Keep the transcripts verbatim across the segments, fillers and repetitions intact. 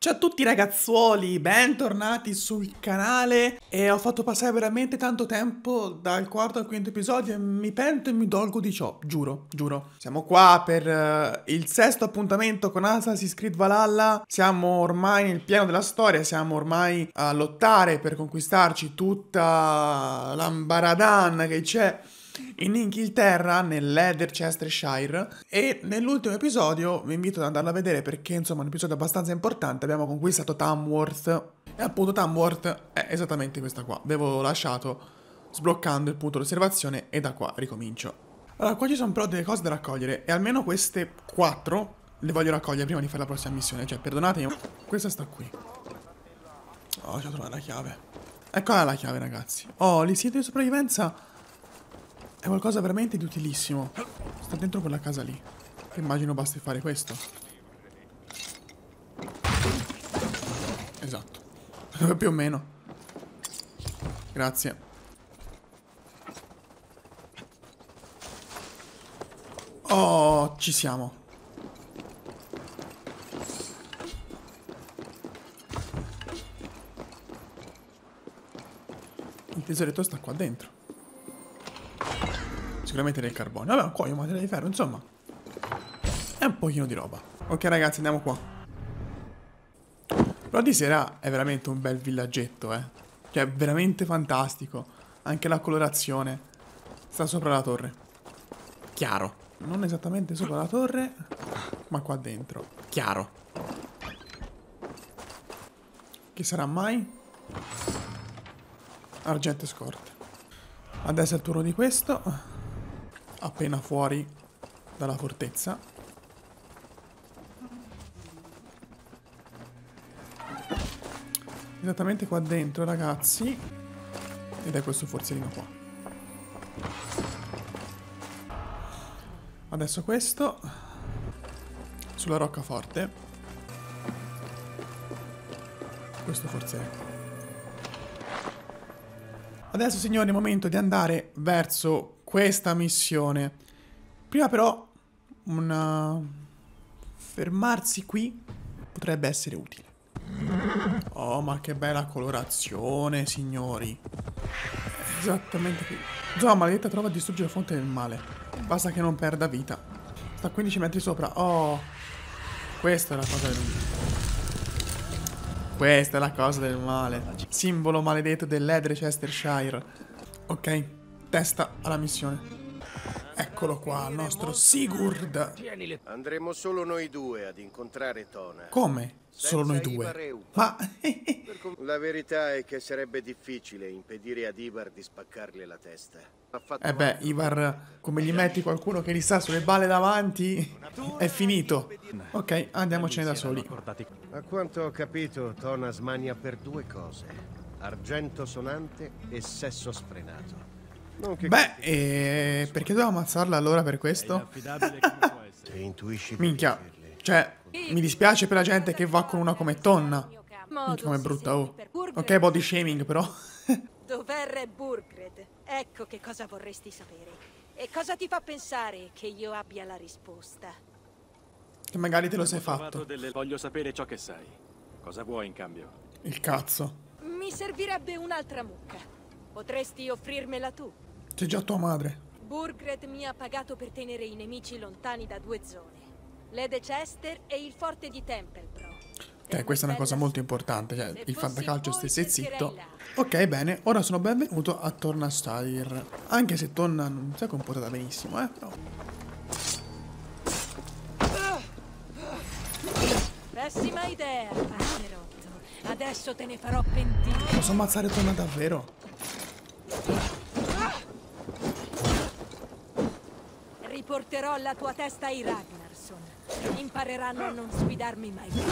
Ciao a tutti ragazzuoli, bentornati sul canale e ho fatto passare veramente tanto tempo dal quarto al quinto episodio e mi pento e mi dolgo di ciò, giuro, giuro. Siamo qua per uh, il sesto appuntamento con Assassin's Creed Valhalla, siamo ormai nel pieno della storia, siamo ormai a lottare per conquistarci tutta l'ambaradan che c'è in Inghilterra, nell'Leicestershire, e nell'ultimo episodio vi invito ad andarlo a vedere perché insomma è un episodio abbastanza importante. Abbiamo conquistato Tamworth e appunto Tamworth è esattamente questa qua. Avevo lasciato sbloccando il punto di osservazione e da qua ricomincio. Allora, qua ci sono però delle cose da raccogliere e almeno queste quattro le voglio raccogliere prima di fare la prossima missione. Cioè, perdonatemi, questa sta qui. Oh, ci ho trovato la chiave. Eccola la chiave, ragazzi. Oh, l'istinto di sopravvivenza è qualcosa veramente di utilissimo. Sta dentro quella casa lì. Che immagino basti fare questo. Esatto. Più o meno. Grazie. Oh, ci siamo. Il tesoretto sta qua dentro. Sicuramente del carbone. Vabbè, qua è un materiale di ferro, insomma. È un pochino di roba. Ok ragazzi, andiamo qua. Però di sera è veramente un bel villaggetto, eh. Cioè, è veramente fantastico. Anche la colorazione. Sta sopra la torre. Chiaro. Non esattamente sopra la torre, ma qua dentro. Chiaro. Chi sarà mai? Argento e scorte. Adesso è il turno di questo. Appena fuori dalla fortezza. Esattamente qua dentro, ragazzi. Ed è questo forzellino qua. Adesso questo sulla roccaforte. Questo forziere. Adesso, signori, è il momento di andare verso questa missione. Prima però una... fermarsi qui potrebbe essere utile. Oh, ma che bella colorazione, signori. Esattamente qui. Già, maledetta trova a distruggere la fonte del male. Basta che non perda vita. Sta quindici metri sopra. Oh, questa è la cosa del Questa è la cosa del male. Simbolo maledetto dell'Leicestershire. Ok, testa alla missione. Eccolo qua, il nostro Sigurd. Andremo solo noi due ad incontrare Tona. Come? Solo noi due? Ma... La verità è che sarebbe difficile impedire ad Ivar di spaccarle la testa. Eh beh, Ivar, come gli metti qualcuno che gli sta sulle balle davanti, è finito. Ok, andiamocene da soli. A quanto ho capito, Tona smania per due cose: argento sonante e sesso sfrenato. Non che Beh, e... perché dovevo ammazzarla allora per questo? Minchia, cioè, mi dispiace per la gente che va con una come Tonna. Minchia, come brutta, oh. Ok, body shaming, però. Dov'è Re Burgred? Ecco che cosa vorresti sapere. E cosa ti fa pensare che io abbia la risposta? Che magari te lo sei fatto. Delle... Voglio sapere ciò che sai. Cosa vuoi in cambio? Il cazzo. Mi servirebbe un'altra mucca. Potresti offrirmela tu? C'è già tua madre. Burgred mi ha pagato per tenere i nemici lontani da due zone. Leicester e il forte di Tempelbro. Ok, questa è una cosa molto importante, cioè il fantacalcio stesse zitto. Ok, bene, ora sono benvenuto a Tornastadir. Anche se Tonna non si è comportata benissimo, eh, però. Pessima idea, Passerotto. Adesso te ne farò pentire. Posso ammazzare Tonna davvero? Riporterò la tua testa ai Ragnarsson. Impareranno a non sfidarmi mai più.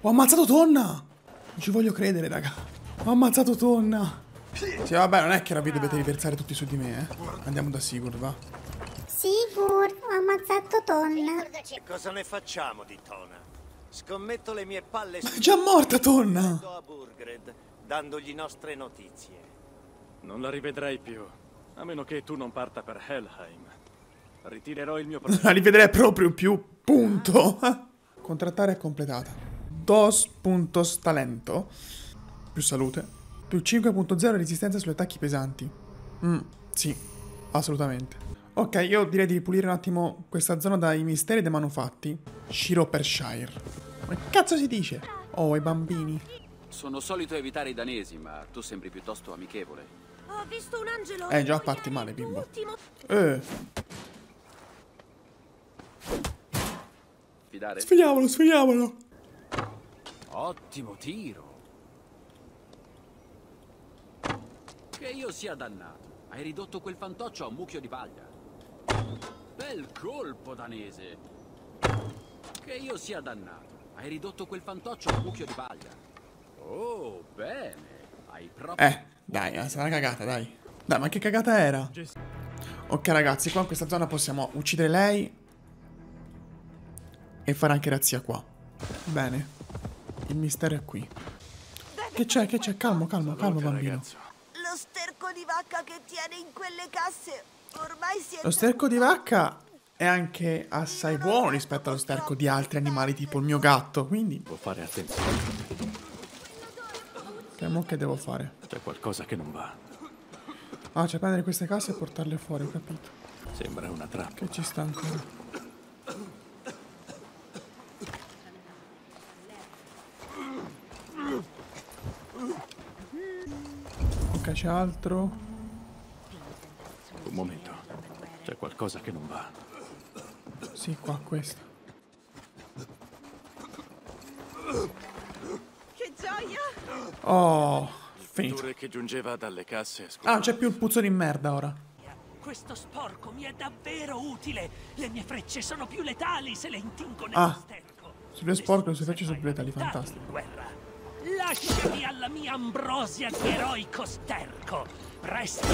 Ho ammazzato Tonna! Non ci voglio credere, raga. Ho ammazzato Tonna. Sì, vabbè, non è che ora vi dovete riversare tutti su di me, eh. Andiamo da Sigurd, va. Sigurd, ho ammazzato Tonna. Cosa ne facciamo di Tona? Scommetto le mie palle su... È già morta Tonna! a Burgred, dandogli nostre notizie. Non la rivedrai più. A meno che tu non parta per Helheim. Ritirerò il mio progetto. Non la rivedrei proprio più. Punto. Contrattare è completata. Dos puntos talento. Più salute. Più cinque punto zero resistenza sugli attacchi pesanti. Mm, sì, assolutamente. Ok, io direi di pulire un attimo questa zona dai misteri dei manufatti. Shropshire. Come cazzo si dice? Oh, i bambini. Sono solito evitare i danesi, ma tu sembri piuttosto amichevole. Ho visto un angelo. Eh, già parti male, bimbo. Eh. Fidare? Sfidiamolo, sfidiamolo. Ottimo tiro. Che io sia dannato. Hai ridotto quel fantoccio a un mucchio di paglia. Bel colpo, danese. Che io sia dannato. Hai ridotto quel fantoccio a un mucchio di paglia. Oh, bene. Hai proprio... Eh, dai, è una cagata, dai. Dai, ma che cagata era? Ok, ragazzi, qua in questa zona possiamo uccidere lei e fare anche razzia qua. Bene. Il mistero è qui. Che c'è, che c'è? Calmo, calmo, calmo, bambino. Ragazzo. Lo sterco di vacca che tiene in quelle casse. Ormai si è... Lo sterco di vacca è anche assai buono rispetto allo sterco di altri animali, tipo il mio gatto, quindi... Devo fare attenzione. Che mo che devo fare? C'è qualcosa che non va. Ah, cioè prendere queste casse e portarle fuori, ho capito. Sembra una trappola. Che ci sta ancora. Ok, c'è altro. Un momento. C'è qualcosa che non va. Sì, qua, questo. Che gioia! Oh, finito. L'odore che giungeva dalle casse è Ah, scomparso. non c'è più il puzzo di merda ora. Questo sporco mi è davvero utile. Le mie frecce sono più letali se le intingo nello Ah, sterco. se lui è sporco, le sue frecce sono più letali, Dai, fantastico. guerra. Lasciami alla mia ambrosia di eroico sterco. Resti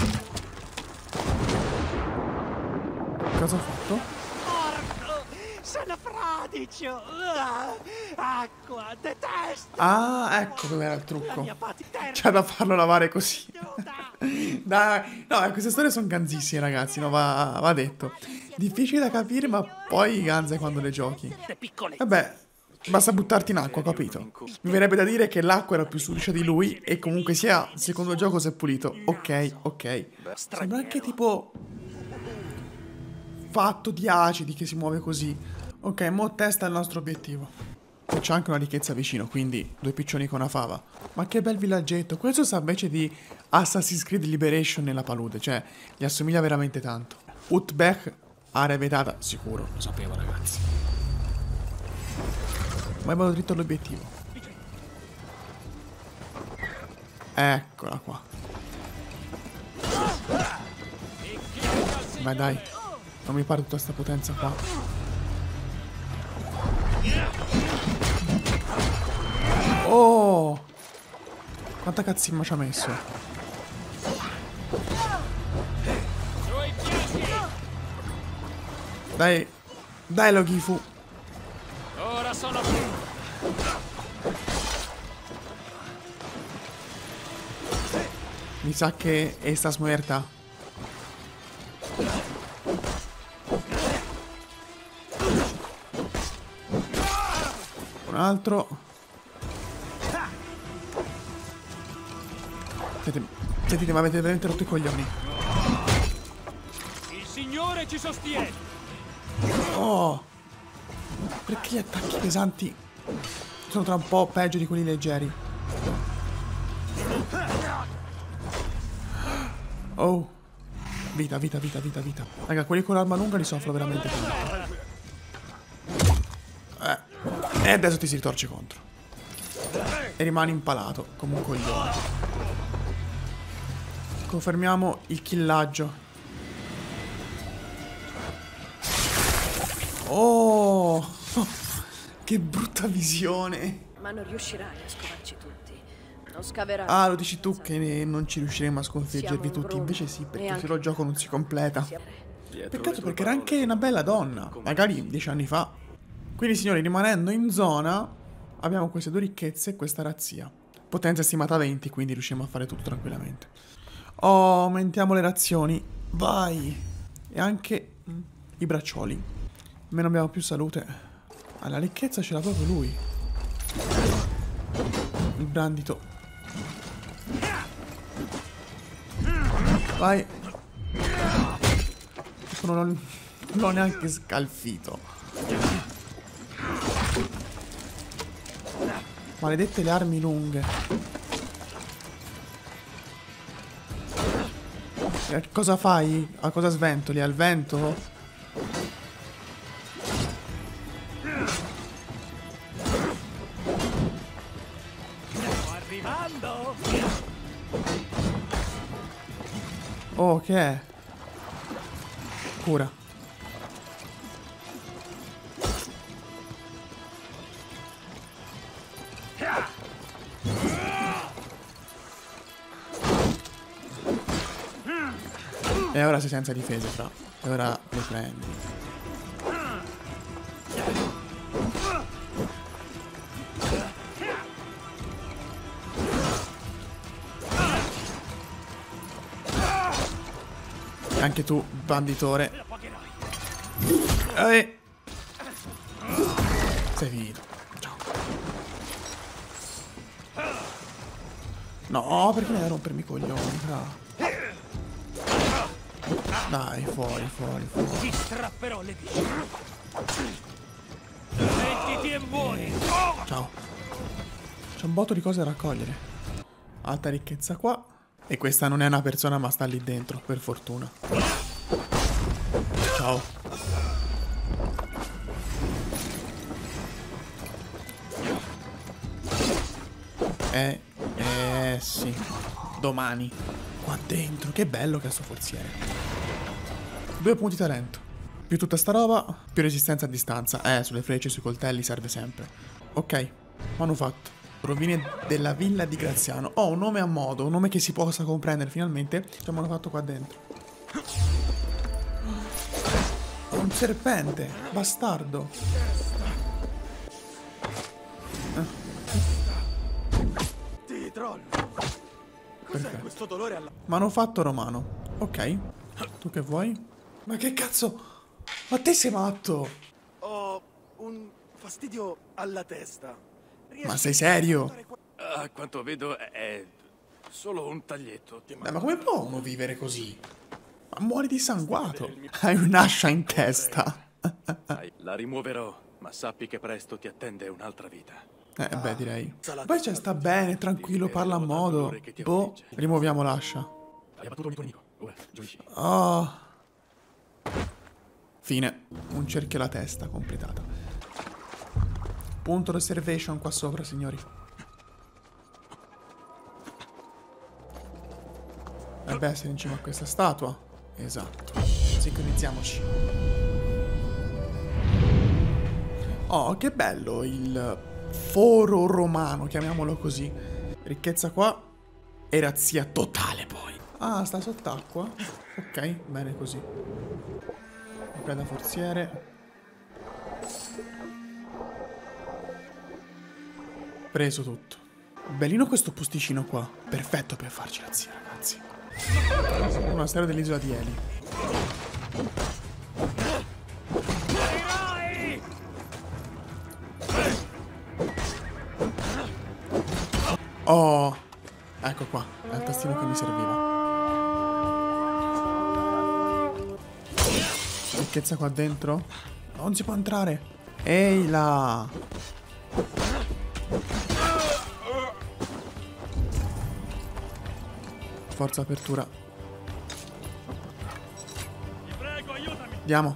Cosa ho fatto? morto. Sono fradicio. Ah, acqua, detesto. Ah, ecco dov'era il La trucco. mia patita C'è da farlo lavare così. nuda. Dai, no, queste storie sono ganzissime, ragazzi, no, va, va detto. Difficili da capire, ma poi ganze quando le giochi. Le piccole. Vabbè, basta buttarti in acqua, capito? Mi verrebbe da dire che l'acqua era più sudicia di lui e comunque sia, secondo il gioco si è pulito. Ok, ok. Sembra anche tipo fatto di acidi che si muove così. Ok, mo testa il nostro obiettivo. E c'è anche una ricchezza vicino, quindi due piccioni con una fava. Ma che bel villaggetto. Questo sa invece di Assassin's Creed Liberation nella palude, cioè gli assomiglia veramente tanto. Utbeck, area vietata, sicuro, lo sapevo, ragazzi. Ma vado dritto all'obiettivo. Eccola qua. Beh dai, non mi pare tutta sta potenza qua. Oh! Quanta cazzimma ci ha messo? Dai, dai Logifu. Ora sono Mi sa che estás muerta. Un altro. Sentite, sentite, ma avete veramente rotto i coglioni. il Signore ci sostiene. Oh! Perché gli attacchi pesanti sono tra un po' peggio di quelli leggeri? Oh! Vita, vita, vita, vita, vita. Raga, quelli con l'arma lunga li soffro veramente tanto. Eh. E adesso ti si ritorce contro. E rimani impalato, come un coglione. Confermiamo il killaggio. Che brutta visione. Ma non riuscirai a scovarci tutti. Non scaverai. Ah, lo dici tu che non ci riusciremo a sconfiggervi tutti. Gruppo. Invece sì, perché Neanche... se lo gioco non si completa. Dietro Peccato le tue perché era parole anche una bella donna. Magari dieci anni fa. Quindi signori, rimanendo in zona, abbiamo queste due ricchezze e questa razzia. Potenza stimata venti, quindi riusciamo a fare tutto tranquillamente. Oh, aumentiamo le razioni. Vai. E anche mm, i braccioli. Almeno abbiamo più salute. Ah, la ricchezza ce l'ha proprio lui. Il brandito. Vai. Non ho, non l'ho neanche scalfito. Maledette le armi lunghe. E cosa fai? A cosa sventoli? Al vento? Stiamo arrivando! Oh, che è? Cura. E ora sei senza difesa, fra. E ora le prendi. E anche tu, banditore. Eh. Sei finito. Ciao. No, perché devi rompermi i coglioni, fra? Dai, fuori, fuori, fuori. Ti strapperò le dita. Mettiti e muori. Ciao. C'è un botto di cose da raccogliere. Alta ricchezza qua. E questa non è una persona ma sta lì dentro, per fortuna. Ciao. Eh, eh, sì. Domani. Qua dentro, che bello che è sto forziere. Due punti talento. Più tutta sta roba, più resistenza a distanza. Eh, sulle frecce, sui coltelli serve sempre. Ok, manufatto. Rovine della villa di Graziano. Ho un nome a modo, un nome che si possa comprendere finalmente. C'è un manufatto qua dentro. Ho un serpente, bastardo. Ti trollo. Cos'è questo dolore alla... Manufatto romano. Ok. Tu che vuoi? Ma che cazzo? Ma te sei matto? Ho un fastidio alla testa. Riesci Ma sei serio? A quanto vedo è solo un taglietto. Ti Beh, ma come può uno vivere così? Ma muori dissanguato. Hai un'ascia in testa. La rimuoverò, ma sappi che presto ti attende un'altra vita. Eh, beh, direi. Poi c'è sta bene, tranquillo, parla a modo. Boh, rimuoviamo l'ascia. Hai abbattuto il tuo nemico. Ora, gioisci. Oh. Fine. Un cerchio alla testa, completata. Punto reservation qua sopra, signori. Dovrebbe essere in cima a questa statua. Esatto. Sincronizziamoci. Oh, che bello il foro romano, chiamiamolo così. Ricchezza qua. E razzia totale poi. Ah, sta sott'acqua. Ok, bene così. Preda forziere. Preso tutto. Bellino questo posticino qua. Perfetto per farci razzia, ragazzi. Una storia dell'isola di Eli. Oh, ecco qua. È il tastino che mi serviva. Ricchezza qua dentro. Non si può entrare. Ehi là. Forza apertura. Ti prego, aiutami. Andiamo.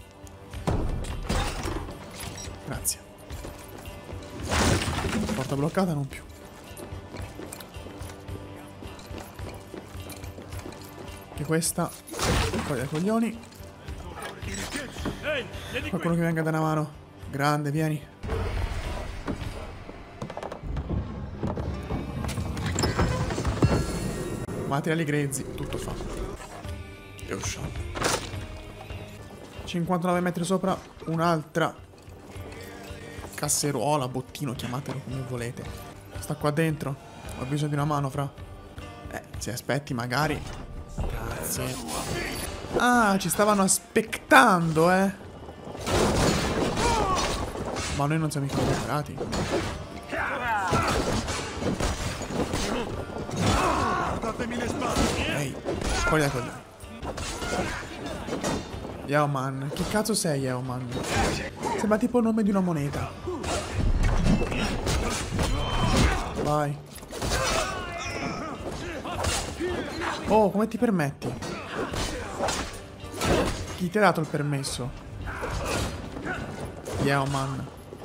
Grazie. Porta bloccata, non più. Che questa. Poi dai coglioni. Ehi, vieni qui. Qualcuno che venga da una mano. Grande, vieni. Materiali grezzi, tutto fa. E usciamo. cinquantanove metri sopra, un'altra casseruola, bottino, chiamatelo come volete. Sta qua dentro. Ho bisogno di una mano, fra. Eh, se aspetti magari. Grazie. Ah, ci stavano aspettando, eh. Ma noi non siamo mica preparati. Ehi, fuori dai coglioni. Yeoman, che cazzo sei, Yeoman? Sembra tipo il nome di una moneta. Vai. Oh, come ti permetti? Chi ti ha dato il permesso? Yeoman.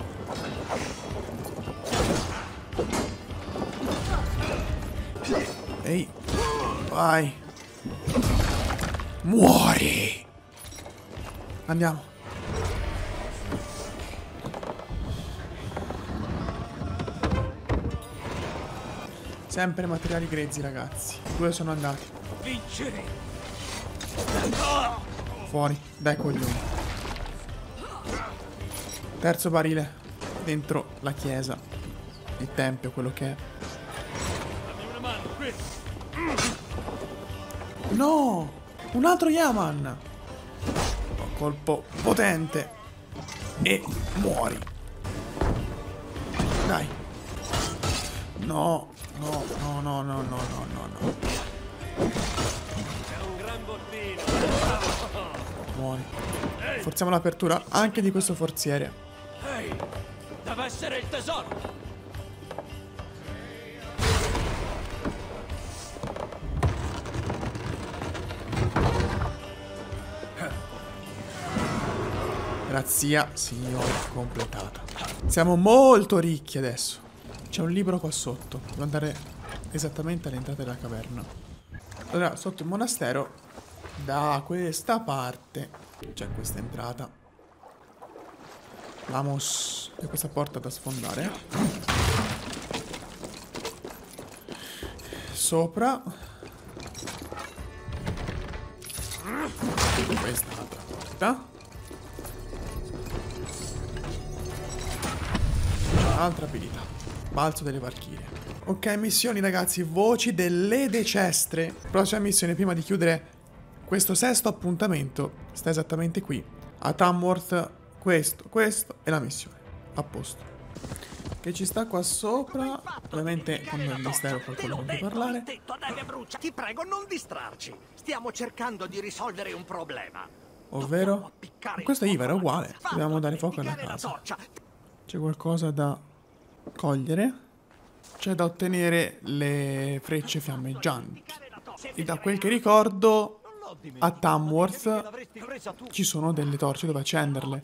Ehi. Vai. Muori. Andiamo. Sempre materiali grezzi, ragazzi. Due sono andati. Vincere. Fuori. Dai coglioni. Terzo barile. Dentro la chiesa. Il tempio, quello che è. Dammi una mano, qui. No! Un altro Yaman! Colpo potente. E muori. Dai. No, no, no, no, no, no, no, no, no. È un gran bottino. Muori. Forziamo l'apertura anche di questo forziere. Ehi, deve essere il tesoro. Grazie, signore, completata. Siamo molto ricchi adesso. C'è un libro qua sotto. Devo andare esattamente all'entrata della caverna. Allora, sotto il monastero, da questa parte, c'è questa entrata. Vamos. E questa porta da sfondare. Sopra. Questa è l'altra porta. Altra abilità. Balzo delle Valchirie. Ok, missioni ragazzi. Voci delle decestre. Prossima missione prima di chiudere questo sesto appuntamento. Sta esattamente qui. A Tamworth. Questo, questo e la missione. A posto. Che ci sta qua sopra. Ovviamente con il mistero qualcuno non può parlare. Ti prego, non distrarci. Stiamo cercando di risolvere un problema. Ovvero? Questo è Iva, era uguale. Dobbiamo dare fuoco alla casa. C'è qualcosa da cogliere. C'è da ottenere le frecce fiammeggianti. E da quel che ricordo, a Tamworth ci sono delle torce dove accenderle.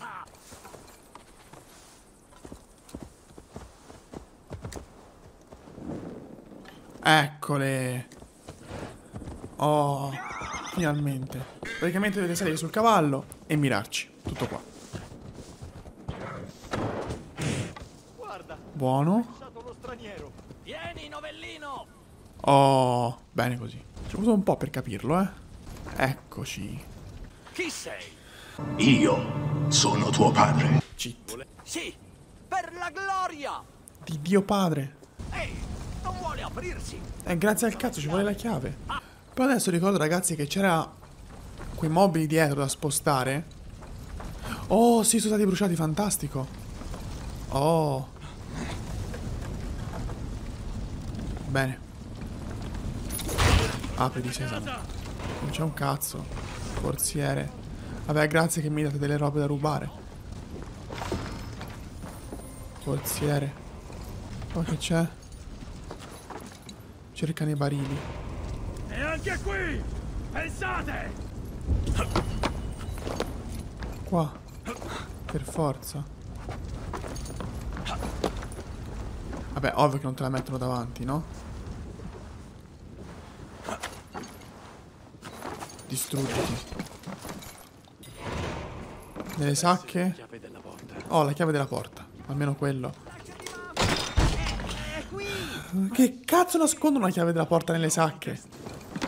Eccole. Oh, finalmente. Praticamente dovete salire sul cavallo e mirarci. Tutto qua. Buono. Vieni, novellino. Oh, bene così. Ci ho avuto un po' per capirlo, eh. Eccoci. Chi sei? Io sono tuo padre. Cheat. Sì, per la gloria. Di Dio padre. Ehi, non vuole aprirsi. Eh, grazie al cazzo, ci vuole la chiave. Poi adesso ricordo, ragazzi, che c'era quei mobili dietro da spostare. Oh, sì, sono stati bruciati, fantastico. Oh. Bene. Apri di sesamo. Non c'è un cazzo. Forziere. Vabbè, grazie che mi date delle robe da rubare. Forziere. Poi che c'è? Cercano i barili. E anche qui! Pensate! Qua. Per forza. Vabbè, ovvio che non te la mettono davanti, no? Distruggiti. Nelle sacche. Oh, la chiave della porta. Almeno quello. Che cazzo nascondono la chiave della porta nelle sacche?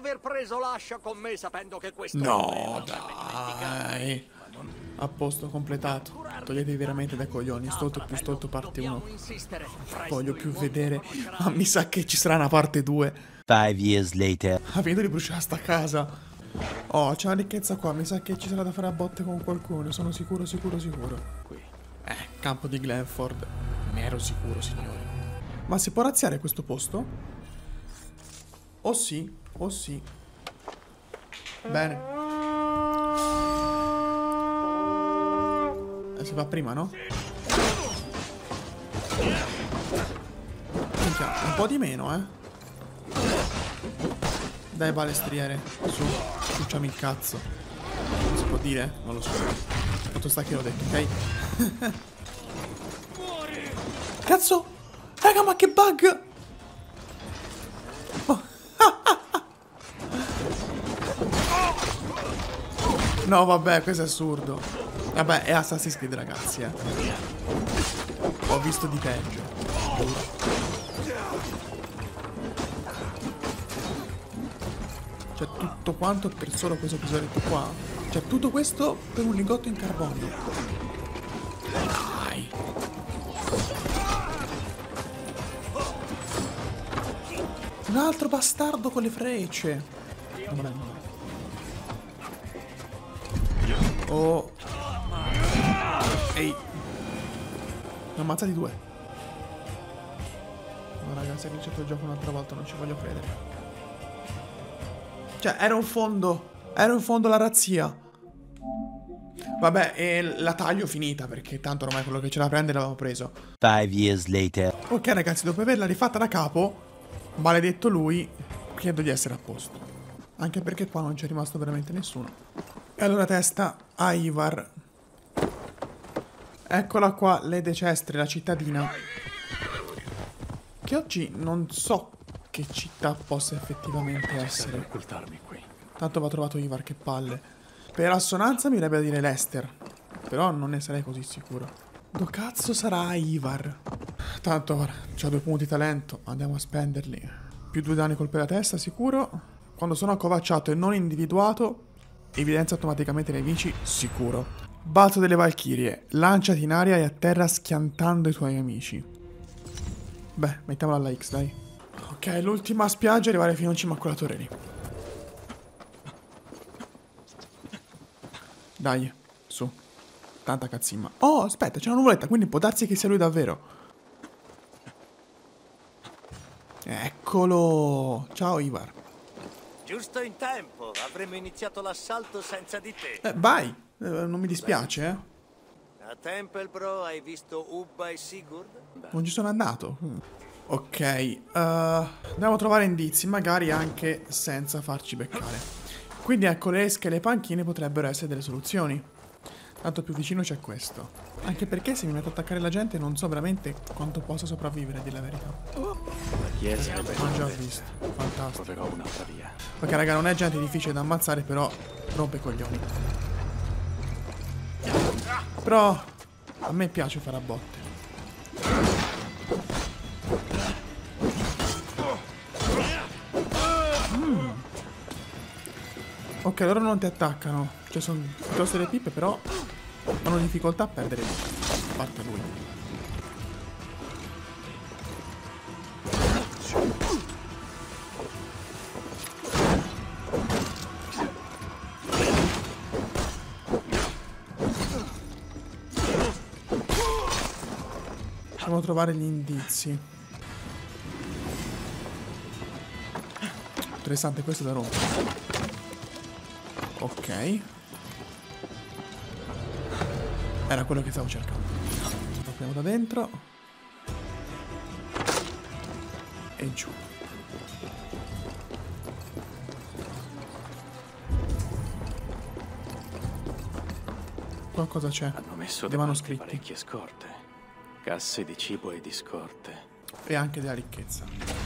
aver preso l'ascia con me sapendo che questo No, dai. A posto, completato. Toglietevi veramente dai coglioni. Stolto più stolto parte uno. Voglio più vedere. Ma mi sa che ci sarà una parte due. Five years later. Ha finito di bruciare sta casa. Oh, c'è una ricchezza qua. Mi sa che ci sarà da fare a botte con qualcuno. Sono sicuro, sicuro, sicuro. Qui. Eh, campo di Glenford. Ne ero sicuro, signori. Ma si può razziare questo posto? Oh sì, oh sì. Bene. Si fa prima, no? Minchia, un po' di meno, eh. Dai, balestriere. Su, ciucciami il cazzo. Non si può dire? Non lo so. Quanto sta che l'ho detto, ok? Cazzo! Raga, ma che bug! Oh. No, vabbè, questo è assurdo. Vabbè, è Assassin's Creed, ragazzi, eh. Ho visto di peggio. C'è tutto quanto per solo questo episodio qua. C'è tutto questo per un lingotto in carbonio. Dai. Un altro bastardo con le frecce. Non è Oh. Ehi. Ne ho ammazzati due. No, ragazzi, ha iniziato il gioco un'altra volta, non ci voglio credere. Cioè, era un fondo. Era in fondo la razzia. Vabbè, e la taglio finita, perché tanto ormai quello che ce la prende l'avevamo preso. Five years later. Ok, ragazzi, dopo averla rifatta da capo, maledetto lui, credo di essere a posto. Anche perché qua non c'è rimasto veramente nessuno. E allora testa a Ivar. Eccola qua, Lede Cestri, la cittadina. Che oggi non so che città possa effettivamente essere. Occultarmi qui. Tanto va trovato Ivar, che palle. Per assonanza mi viene da dire Lester, però non ne sarei così sicuro. Dove cazzo sarà Ivar? Tanto ora, c'ha due punti talento, andiamo a spenderli. Più due danni colpi alla testa, sicuro. Quando sono accovacciato e non individuato, evidenzia automaticamente i nemici, sicuro. Balzo delle Valchirie, lanciati in aria e a terra schiantando i tuoi amici. Beh, mettiamola alla X, dai. Ok, l'ultima spiaggia, arrivare fino in cima a quella torre lì. Dai, su. Tanta cazzimma. Oh, aspetta, c'è una nuvoletta, quindi può darsi che sia lui davvero. Eccolo. Ciao, Ivar. Giusto in tempo, avremmo iniziato l'assalto senza di te. Eh, vai, eh, non mi dispiace, eh. A Templebro hai visto Ubba e Sigurd? Non ci sono andato. Ok, uh, andiamo a trovare indizi, magari anche senza farci beccare. Quindi ecco, le esche e le panchine potrebbero essere delle soluzioni. Tanto più vicino c'è questo. Anche perché se mi metto a attaccare la gente non so veramente quanto possa sopravvivere, a dire la verità. La chiesa è L'ho già visto, fantastico. Troverò un'altra via. Ok raga, non è gente difficile da ammazzare, però rompe i coglioni. Però a me piace fare a botte. Mm. Ok, loro non ti attaccano. Cioè sono piuttosto le pippe, però hanno difficoltà a perdere vita. A parte lui. Devo trovare gli indizi. Interessante, questo è da rompere. Ok. Era quello che stavo cercando. Lo apriamo da dentro. E giù. Qualcosa c'è. Hanno messo dei manoscritti. parecchie scorte. Casse di cibo e di scorte. E anche della ricchezza.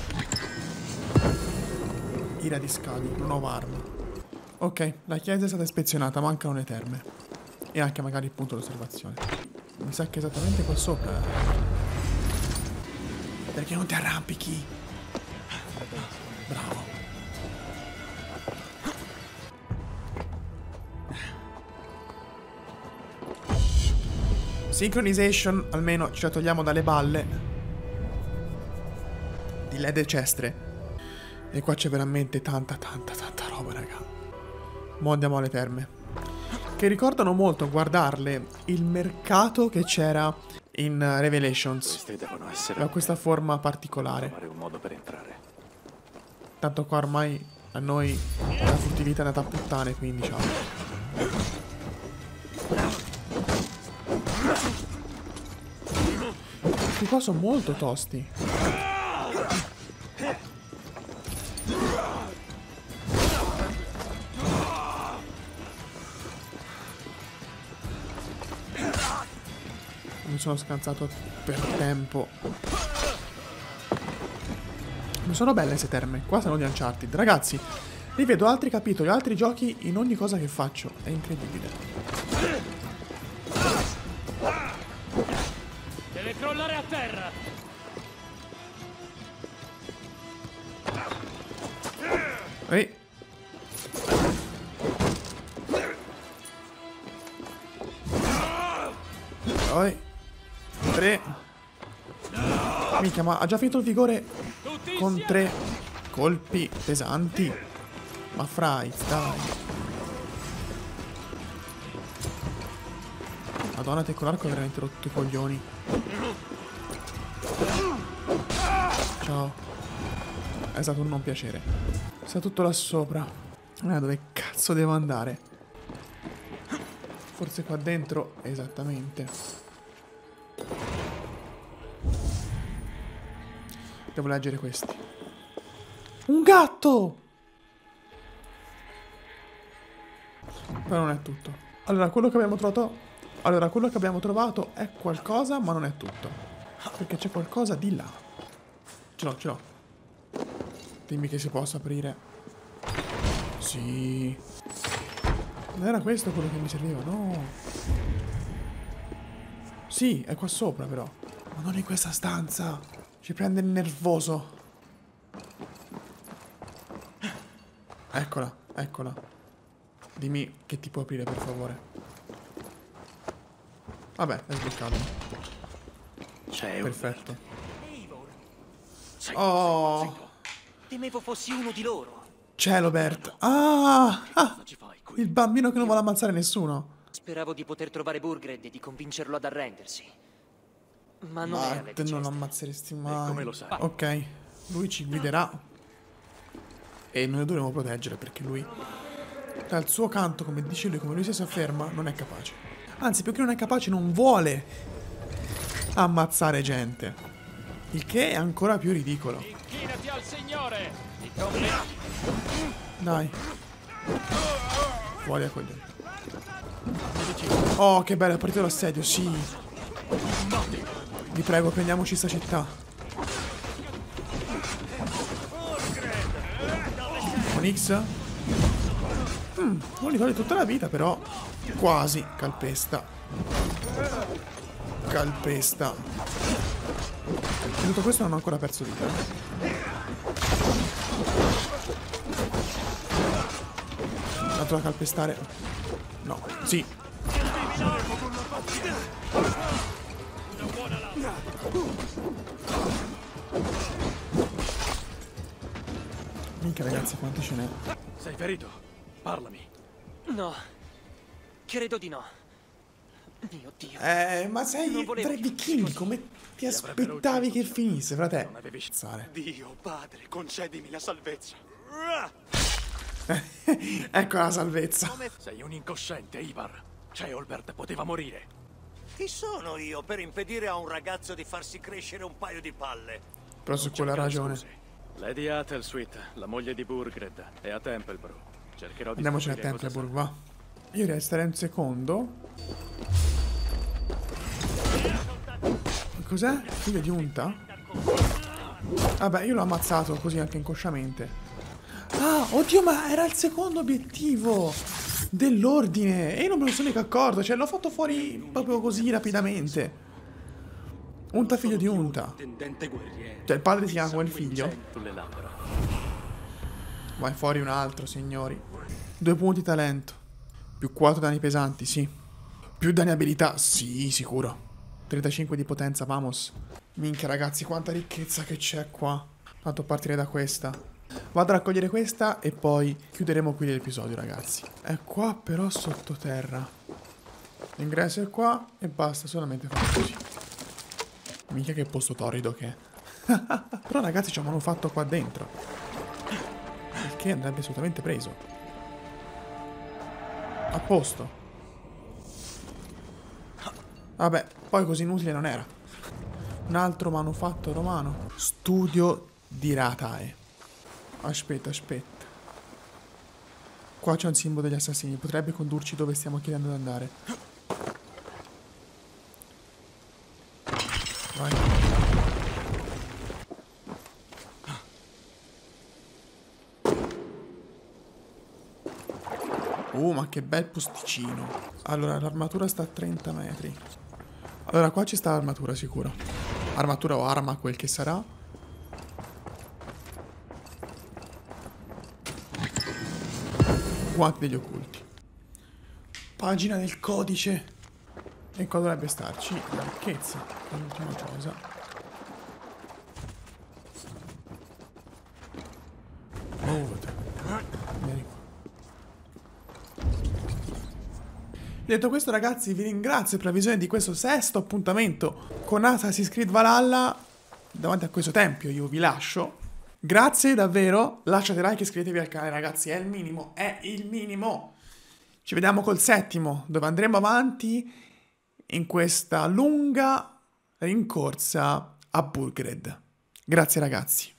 Ira di scavi, una nuova arma. Ok, la chiesa è stata ispezionata, mancano le terme. E anche magari il punto d'osservazione. Mi sa che esattamente qua sopra. Perché non ti arrampichi? Bravo. Synchronization, almeno ce la togliamo dalle balle di Lede Cestre. E qua c'è veramente tanta, tanta, tanta roba, raga. Mo' andiamo alle terme, che ricordano molto, guardarle, il mercato che c'era in uh, Revelations. Queste devono essere... Aveva questa forma particolare. Trovare un modo per entrare. Tanto qua ormai a noi la furtività è andata a puttane, quindi ciao. Questi qua sono molto tosti. Mi sono scansato per tempo. Ma sono belle queste terme. Qua sono di Uncharted. Ragazzi, rivedo altri capitoli, altri giochi in ogni cosa che faccio. È incredibile. Deve crollare a terra. Ehi. Poi tre. Minchia, ma ha già finito il vigore con tre colpi pesanti. Ma frai, dai. Madonna, te con l'arco hai veramente rotto i coglioni. Ciao. È stato un non piacere. Sta tutto là sopra. Ah, dove cazzo devo andare? Forse qua dentro. Esattamente. Devo leggere questi. Un gatto! Però non è tutto. Allora, quello che abbiamo trovato... Allora, quello che abbiamo trovato è qualcosa, ma non è tutto. Perché c'è qualcosa di là. Ce l'ho, ce l'ho. Dimmi che si possa aprire. Sì. Non era questo quello che mi serviva, no. Sì, è qua sopra però. Ma non in questa stanza. Ci prende il nervoso. Eccola, eccola. Dimmi che ti può aprire, per favore. Vabbè, è sbloccato. C'è perfetto. Sei, Oh. sei, sei. Temevo fossi uno di loro. Celobert. Ah, ah, il bambino che non vuole ammazzare nessuno. Speravo di poter trovare Burgred e di convincerlo ad arrendersi. Ma non Ma è alle te non Chester. ammazzeresti mai. come lo sai? Ok, lui ci guiderà. E noi lo dovremo proteggere perché lui, dal suo canto, come dice lui, come lui si afferma, non è capace. Anzi, più che non è capace, non vuole ammazzare gente. Il che è ancora più ridicolo. Inchinati al Signore. Dai. Fuori a cogliere. Oh, che bello, è partito l'assedio, sì. Vi prego, prendiamoci sta città. Con X? Mm, non li toglie tutta la vita, però quasi calpesta. Calpesta. E tutto questo non ho ancora perso vita. Dato da calpestare. No, sì. Minchia ragazzi, quanti ce n'è? Sei ferito? Parlami. No, credo di no. Mio Dio. Eh, ma sei Non volevo tra i vichinghi, come ti aspettavi che finisse, frate? Non avevi Sare. Dio, padre, concedimi la salvezza. Ecco la salvezza. Sei un incosciente, Ivar. Ceolbert poteva morire. Chi sono io per impedire a un ragazzo di farsi crescere un paio di palle? Però su quella ragione. Lady Athelsuit, la moglie di Burgred, è a Templebrough. Cercherò di Andiamoci a scoprire cosa Templebrough, va. Io resterei un secondo. Cos'è? Figlio di unta? Vabbè, io l'ho ammazzato così anche inconsciamente. Ah, oddio, ma era il secondo obiettivo dell'ordine. E io non me ne sono mica accorto. Cioè, l'ho fatto fuori proprio così rapidamente. Unta figlio di unta. Cioè, il padre si chiama come il figlio. Vai fuori un altro, signori. Due punti talento. Più quattro danni pesanti, sì. Più danni abilità, sì, sicuro. trentacinque di potenza, vamos. Minchia ragazzi, quanta ricchezza che c'è qua. Tanto partirei da questa. Vado a raccogliere questa e poi chiuderemo qui l'episodio, ragazzi. È qua però sottoterra. L'ingresso è qua e basta solamente fare così. Minchia che posto torrido che è. Però ragazzi ci hanno fatto qua dentro. Il che andrebbe assolutamente preso. A posto. Vabbè, poi così inutile non era. Un altro manufatto romano. Studio di Ratae. Aspetta, aspetta. Qua c'è un simbolo degli assassini. Potrebbe condurci dove stiamo chiedendo di andare. Vai. Oh, ma che bel posticino. Allora, l'armatura sta a trenta metri. Allora, qua ci sta l'armatura, sicuro. Armatura o arma, quel che sarà. Guanti degli occulti. Pagina del codice. E qua dovrebbe starci la ricchezza. È l'ultima cosa. Muovete. Vieni qua. Detto questo ragazzi, vi ringrazio per la visione di questo sesto appuntamento con Assassin's Creed Valhalla davanti a questo tempio. Io vi lascio. Grazie davvero, lasciate like e iscrivetevi al canale ragazzi, è il minimo, è il minimo. Ci vediamo col settimo, dove andremo avanti in questa lunga rincorsa a Burgred. Grazie ragazzi.